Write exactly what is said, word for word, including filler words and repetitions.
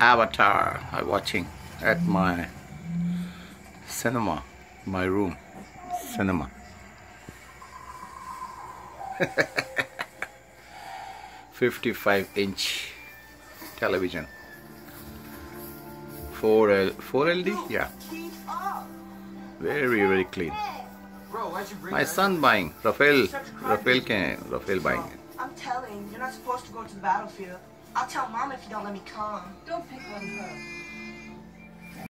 Avatar I'm watching at my cinema, my room cinema. fifty-five inch television, four L four L D, yeah, very very clean. My son buying Rafael, Rafael can Rafael buying it. I'm telling, you're not supposed to go to the battlefield. I'll tell Mom if you don't let me come. Don't pick on her.